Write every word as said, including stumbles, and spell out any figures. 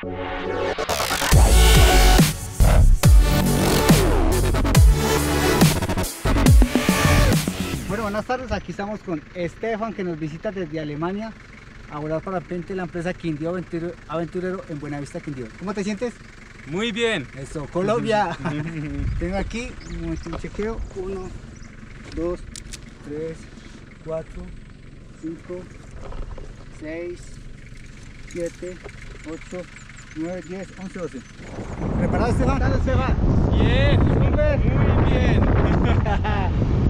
Bueno, buenas tardes, aquí estamos con Estefan, que nos visita desde Alemania a volar parapente la empresa Quindío Aventurero, Aventurero en Buenavista, Quindío. ¿Cómo te sientes? Muy bien. Eso, Colombia. Tengo aquí un chequeo, uno, dos, tres, cuatro, cinco, seis, siete, ocho, nueve, diez, once, doce. ¿Preparado, Estefan? ¿Dale, Estefan? Bien, Súper. muy bien.